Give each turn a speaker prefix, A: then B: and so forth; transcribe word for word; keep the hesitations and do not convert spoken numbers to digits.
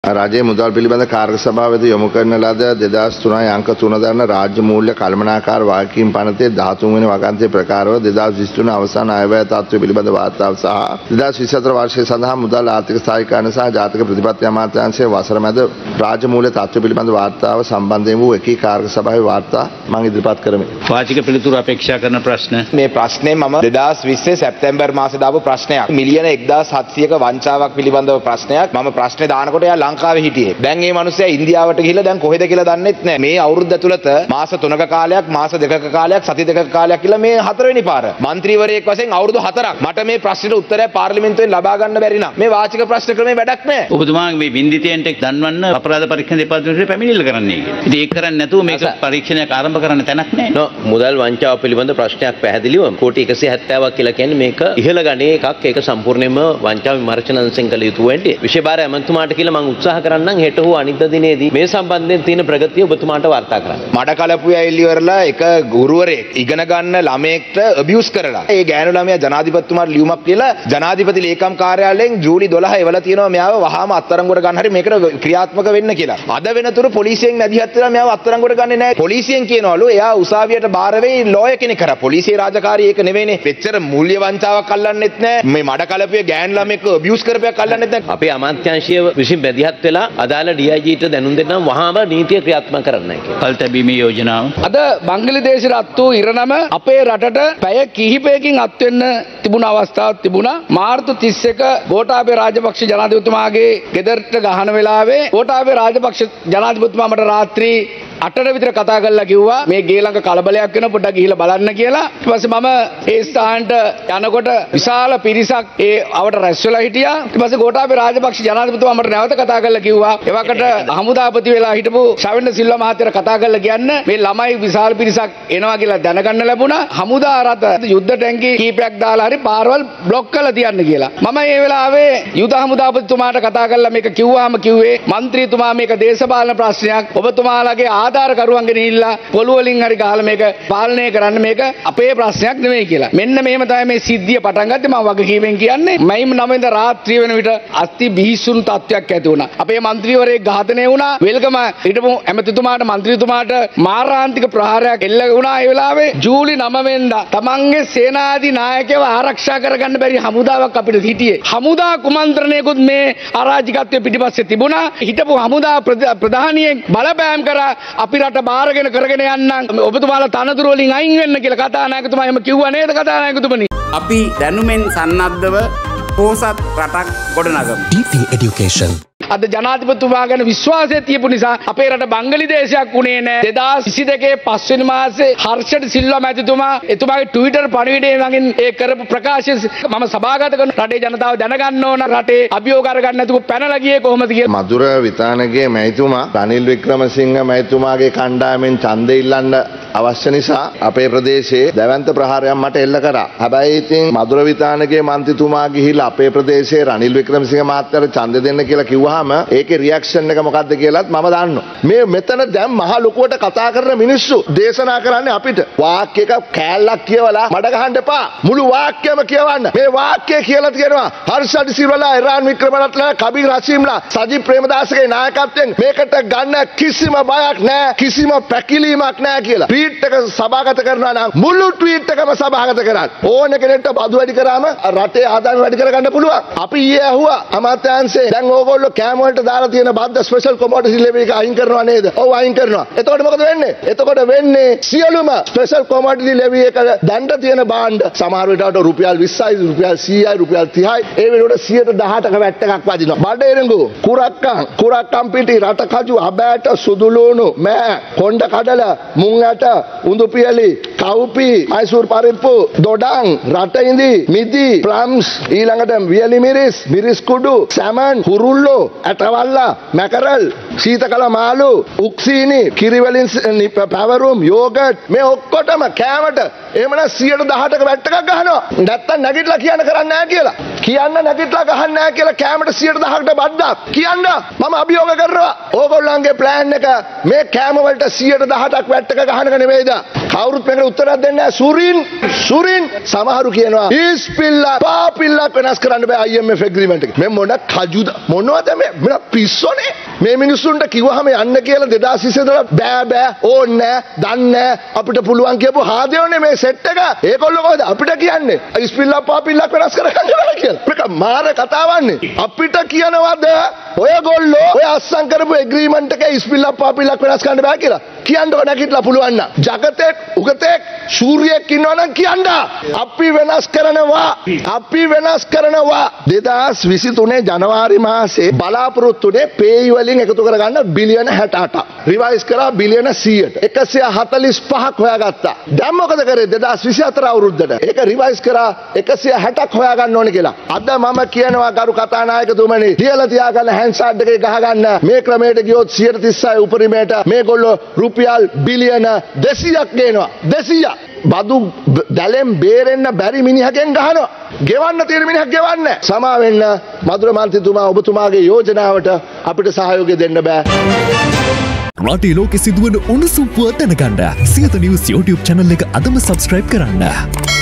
A: රජයේ මුදල් පිළිබඳ කාර්ය සභාවේදී යොමු කරන ලද දෙදාස් තුනයි අංක තුන දරන රාජ්‍ය මූල්‍ය කළමනාකාර වගකීම් පනතේ දහතුන් වෙනි වගන්තිය ප්‍රකාරව දෙදාස් විසිතුන අවසාන අයවැය තත්ත්වය පිළිබඳ වාර්තාව සහ දෙදාස් විසිහතර වර්ෂය සඳහා මුදල් ආර්ථික සහායකයන් සහ ජාතික ප්‍රතිපත්ති අමාත්‍යාංශයේ වසර මැද රාජ්‍ය මූල්‍ය තත්ත්වය පිළිබඳ වාර්තාව සම්බන්ධයෙන් වූ එකී කාර්ය සභාවේ වාර්තා මම ඉදිරිපත් කරමි.
B: වාචික පිළිතුරු අපේක්ෂා කරන ප්‍රශ්න.
C: මේ ප්‍රශ්නේ මම දෙදාස් විස්සේ සැප්තැම්බර් මාසේ දාපු ප්‍රශ්නයක්. මිලියන එක්දාස් හත්සියක වංචාවක් පිළිබඳව ප්‍රශ්නයක්. මම ප්‍රශ්නේ දානකොට එයා ලංකාවේ හිටියේ. දැන් මේ මිනිස්සයා ඉන්දියාවට ගිහිල්ලා දැන් කොහෙද කියලා දන්නෙත් නැහැ. මේ අවුරුද්ද ඇතුළත මාස තුනක කාලයක්, මාස දෙකක කාලයක්, සති දෙකක කාලයක් කියලා මේ හතරවෙනි පාර. മന്ത്രിවරයෙක් වශයෙන් අවුරුදු හතරක් මට මේ ප්‍රශ්නෙට උත්තරයක් පාර්ලිමේන්තුවෙන් ලබා ගන්න බැරි නම් මේ වාචික ප්‍රශ්න ක්‍රමේ වැඩක් නැහැ.
B: ඔබතුමා මේ වින්දිතයන්ට දන්වන්න අපරාධ පරීක්ෂණ දෙපාර්තමේන්තුවේ පැමිණිල්ල කරන්නේ කියලා. ඉතින් ඒක කරන්නේ නැතුව මේක පරීක්ෂණයක් ආරම්භ කරන්න තැනක් නැහැ.
D: නෝ මුදල් වංචාව පිළිබඳ ප්‍රශ්නයක් පැහැදිලිව කෝටි එකසිය හැත්තෑවක් කියලා කියන්නේ මේක ඉහළ ගණයේ එකක්. ඒක සම්පූර්ණයෙන්ම වංචා විමර්ශන අංශෙන් කළ යුතු වෙන්නේ. විශේෂ ඇමතුමාට කියලා මම උත්සාහ කරන්නම් හෙට හෝ අනිද්දා දිනේදී මේ සම්බන්ධයෙන් තියෙන ප්‍රගතිය ඔබතුමාට වාර්තා කරන්න.
C: මඩ කලපුවේ ඇවිල්ලි වරලා එක ගුරුවරයෙක් ඉගෙන ගන්න ළමයෙක්ට අබියුස් කරලා ඒ ගෑනු ළමයා ජනාධිපතිතුමාට ලියුමක් කියලා ජනාධිපති ලේකම් කාර්යාලයෙන් ජූලි දොළහ එවලා තියෙනවා මෙයාව වහාම අත්අඩංගුවට ගන්න හරි මේකට ක්‍රියාත්මක වෙන්න කියලා. අද වෙනතුරු පොලිසියෙන් මැදිහත් වෙලා මෙයාව අත්අඩංගුවට ගන්නේ නැහැ. පොලිසියෙන් කියනවලු එයා උසාවියට බාර වෙයි ලෝය කෙනෙක් කරා. පොලිසියේ රාජකාරිය ඒක නෙවෙයිනේ. වෙච්චර මූල්‍ය වංචාවක් අල්ලන්නෙත් නැහැ. මේ මඩ කලපුවේ ගෑනු ළමයෙක් අබියුස් කරපයක් අල්ලන්නෙත් නැහැ.
D: අපේ අමාත්‍යාංශය විසින් මැදිහත් වෙලා අදාළ ඩී ආයි ජී ට දැනුම් දෙන්නම් වහාම නීතිය ක්‍රියාත්මක කරන්නයි කියලා.
B: කල්තැබීමේ යෝජනාව.
E: අද බංගලදේශයට අත් වූ ඉරණම අපේ රටට පැය කිහිපයකින් අත් වෙන්න තිබුණ අවස්ථාවක් තිබුණා. මාර්තු තිස් එක ගෝඨාභය රාජපක්ෂ ජනාධිපතිතුමාගේ ගෙදරට ගහන වෙලාවේ ගෝඨාභය රාජපක්ෂ ජනාධිපතිතුමා මට රාත්‍රී අටට විතර කතා කරලා කිව්වා මේ ගේ ළඟ කලබලයක් වෙන පොඩ්ඩක් ගිහිල්ලා බලන්න කියලා. ඊට පස්සේ මම ඒ ස්ථානට යනකොට විශාල පිරිසක් ඒ අවට රැස් වෙලා හිටියා. ඊට පස්සේ ගෝඨාභය රාජපක්ෂ ජනාධිපතිතුමා මට නැවත කතා කරලා කිව්වා එවකට හමුදාපති වෙලා හිටපු ශවෙන්ද්‍ර සිල්වා මහත්තයාට කතා කරලා කියන්න මේ ළමයි විශාල පිරිසක් එනවා කියලා දැනගන්න ලැබුණා. හමුදා රථ යුද්ධ ටැංකි කීපයක් දාලා හරි පාරවල් බ්ලොක් කරලා තියන්න කියලා. මම මේ වෙලාවේ යුද හමුදාපතිතුමාට කතා කරලා මේක කිව්වාම කිව්වේ മന്ത്രിතුමා මේක දේශපාලන ප්‍රශ්නයක්. ඔබතුමාලගේ ආධාරකරුවන්ගෙන ඉල්ලා පොළු වලින් හරි ගහලා මේක පාලනය කරන්න මේක අපේ ප්‍රශ්නයක් නෙවෙයි කියලා. මෙන්න මෙහෙම තමයි මේ සිද්ධිය පටන් ගත්තේ. මම වගකීමෙන් කියන්නේ මයිම් නවවෙනිදා රාත්‍රිය වෙන විට අස්ති බිහිසුණු තත්ත්වයක් ඇති වුණා. අපේ മന്ത്രിවරයෙක් ඝාතනය වුණා. වෙල්ගම හිටපු ඇමතිතුමාට മന്ത്രിතුමාට මාරාන්තික ප්‍රහාරයක් එල්ල වුණා. ඒ වෙලාවේ ජූලි නවය වෙනිදා තමන්ගේ සේනාධි නායකයව ආරක්ෂා කරගන්න බැරි හමුදාවක් අපිට හිටියේ. හමුදා කුමන්ත්‍රණයකුත් මේ අරාජිකත්වයේ පිටිපස්සේ තිබුණා. හිටපු හමුදා ප්‍රධානියෙක් බලපෑම් කරා අපි රට බාරගෙන කරගෙන යන්නම් ඔබතුමාලා තනතුරු වලින් අයින් වෙන්න කියලා කතානායකතුමා එහෙම කිව්වා නේද කතානායකතුමනි?
F: අපි දැනුමෙන් සන්නද්ධව පොහොසත් රටක් ගොඩනගමු. ඩී පී Education
E: අද ජනාධිපතිතුමා ගැන විශ්වාසය තියපු නිසා අපේ රට බංගලිදේශයක් වුණේ නැහැ. දෙදාස් විසි දෙකේ පස්වෙනි මාසේ හර්ෂඩ් සිල්වා මැතිතුමා එතුමාගේ ට්විටර් පණිවිඩය මගින් ඒ කරපු ප්‍රකාශය මම සභාගත කරන රටේ ජනතාව දැනගන්න ඕන රටේ අභියෝග අරගන්න නැතුව පැනලා ගියේ කොහොමද කියලා.
A: මధుර විතානගේ මැතිතුමා රනිල් වික්‍රමසිංහ මැතිතුමාගේ කණ්ඩායමෙන් ඡන්දය ඉල්ලන්න අවශ්‍ය නිසා අපේ ප්‍රදේශයේ දැවැන්ත ප්‍රහාරයක් මට එල්ල කරා. හැබැයි ඉතින් මధుර විතානගේ මන්ත්‍රීතුමා ගිහිල්ලා අපේ ප්‍රදේශයේ රනිල් වික්‍රමසිංහ මහත්තයාට ඡන්ද දෙන්න කියලා කිව්වා. ඒකේ රියැක්ෂන් එක මොකද්ද කියලාත් මම දන්නවා. මේ මෙතන දැන් මහ ලොකුවට කතා කරන මිනිස්සු දේශනා කරන්නේ අපිට වාක්‍යයක කෑල්ලක් කියවලා මඩ ගහන්න එපා. මුළු වාක්‍යයම කියවන්න. මේ වාක්‍යය කියලා තියෙනවා හර්ෂඩ් සිල්වාලා, ඉරාන් වික්‍රමරත්න, කබීර් හෂීම්ලා, සජිත් ප්‍රේමදාසගේ නායකත්වයෙන් මේකට ගන්න කිසිම බයක් නැහැ, කිසිම පැකිලීමක් නැහැ කියලා. ට්වීට් එක සභාගත කරනවා නම් මුළු ට්වීට් එකම සභාගත කරන්න. ඕන කෙනෙක්ට බදු වැඩි කරාම රටේ ආදායම වැඩි කරගන්න පුළුවන්. අපි ඊයේ ඇහුවා අමාත්‍යාංශේ දැන් ඕගොල්ලෝ කෑම වලට දාලා තියෙන බද්ද ස්පෙෂල් කොමෝඩිටි ලෙවල් එක අයින් කරනවා නේද? ඔව් අයින් කරනවා. එතකොට මොකද වෙන්නේ? එතකොට වෙන්නේ සියලුම ස්පෙෂල් කොමෝඩිටි ලෙවල් එක දණ්ඩ තියෙන භාණ්ඩ සමහර වෙලාවට රුපියල් විස්සයි, රුපියල් සීයයි, රුපියල් තිහයි ඒ වෙනකොට සියයට දහඅටක වැට් එකක් වදිනවා. බඩ එරඟු, කුරක්කන්, කුරක්කන් පිටි, රට කජු, අබෑට, සුදුලූණු, මෑ, කොණ්ඩ කඩල, මුං ඇට, උඳු පියලි, කව්පි, මයිසූර් පරිප්පු, දොඩම්, රට ඉඳි, මිදි, ප්ලම්ස්, ඊළඟට වියලි මිරිස්, මිරිස් කුඩු, සැමන්, කුරුල්ලෝ, ඇටවල්ලා, මැකරල්, සීතකල මාළු, උක්සීනි, කිරිවලින් පැවරුම්, යෝගට් මේ ඔක්කොටම කෑමට එහෙමනම් සියයට දහඅටක වැට් එකක් ගහනවා. නැත්තම් නැගිටලා කියන්න කරන්නේ නැහැ කියලා. කියන්න නැගිටලා ගහන්නේ නැහැ කියලා කෑමට සියයට දහකට බද්දක් කියන්න මම අභියෝග කරනවා. ඕගොල්ලන්ගේ ප්ලෑන් එක මේ කෑම වලට සියයට දහඅටක් වැට් එක ගහනක නෙවෙයිද? කවුරුත් මේකට උත්තරයක් දෙන්නේ නැහැ. සුරින් සුරින් සමහරු කියනවා ඉස්පිල්ලා පාපිල්ලක් වෙනස් කරන්න බෑ I M F agreement එක. මේ මොන කජුද මොනවද මේ මොන පිස්සෝනේ මේ මිනිස්සුන්ට කිව්වහම යන්න කියලා දෙදාස් විසි දොළහ බෑ බෑ ඕන්නේ දන්නේ අපිට පුළුවන් කියපු හාදේවනේ මේ සෙට් එක. ඒගොල්ලෝ කොහොමද අපිට කියන්නේ ඉස්පිල්ලා පාපිල්ලක් වෙනස් කරගන්න බෑ කියලා. මේක මාර කතාවන්නේ. අපිට කියනවාද ඔයගොල්ලෝ ඔය අස්සම් කරපු agreement එකේ ඉස්පිල්ලා පාපිල්ලක් වෙනස් කරන්න බෑ කියලා. කියන්න ඕන නැගිටලා පුළුවන් නම්. ජගතෙක් උගතෙක් සූර්යයෙක් ඉන්නවනම් කියන්න. අපි වෙනස් කරනවා. අපි වෙනස් කරනවා. දෙදාස් විසි තුනේ ජනවාරි මාසේ බලාපොරොත්තුනේ පේයි වලින් එකතු කරගන්න බිලියන හැට අටක්. රිවයිස් කරා බිලියන සීයට. එකසිය හතළිස් පහක් හොයාගත්තා. දැන් මොකද කරේ දෙදාස් විසි හතර අවුරුද්දට? ඒක රිවයිස් කරා එකසිය හැටක් හොයාගන්න ඕනේ කියලා. අද මම කියනවා ගරු කතානායකතුමනි ලියලා තියාගන්න හැන්සාඩ් එකේ ගහගන්න මේ ක්‍රමයට ගියොත් සියයට තිස්සයි උපරිමයට මේගොල්ලෝ රුපියල් බිලියන දෙසීයක් ගේනවා. දෙසීයක්. බදු දැලෙන් බේරෙන්න බැරි මිනිහගෙන් ගහනවා. ගෙවන්න තියෙන මිනිහක් ගෙවන්නේ. සමා වෙන්න මధుර මන්ත්‍රීතුමා ඔබතුමාගේ යෝජනාවට අපිට සහයෝගය දෙන්න බෑ.
G: රටේ ලෝකෙ සිදුවන උණුසුම් පුවත් දැනගන්න සියත නිවුස් YouTube channel එක අදම subscribe කරන්න.